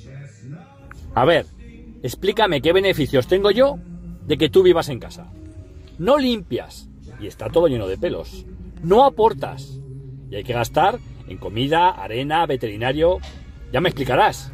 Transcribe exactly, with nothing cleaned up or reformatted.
A ver, explícame qué beneficios tengo yo de que tú vivas en casa. No limpias y está todo lleno de pelos. No aportas y hay que gastar en comida, arena, veterinario. Ya me explicarás.